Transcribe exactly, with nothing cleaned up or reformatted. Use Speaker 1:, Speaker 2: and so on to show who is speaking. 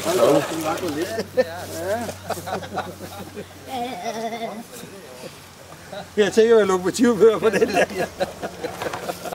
Speaker 1: Hold da op, den var gået lidt. Ja. Jeg tænker, at jeg lokomotivfører på den der.